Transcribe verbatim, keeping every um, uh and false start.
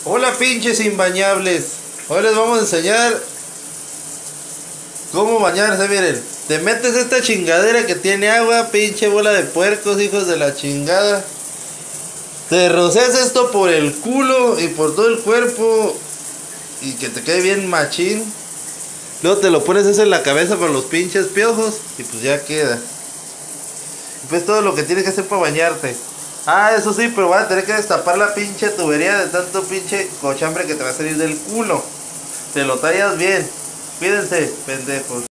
Hola pinches imbañables. Hoy les vamos a enseñar cómo bañarse. Miren, te metes esta chingadera que tiene agua, pinche bola de puercos, hijos de la chingada. Te roceas esto por el culo y por todo el cuerpo y que te quede bien machín. Luego te lo pones eso en la cabeza para los pinches piojos y pues ya queda. Y pues todo lo que tienes que hacer para bañarte. Ah, eso sí, pero vas a tener que destapar la pinche tubería de tanto pinche cochambre que te va a salir del culo. Te lo tallas bien. Cuídense, pendejos.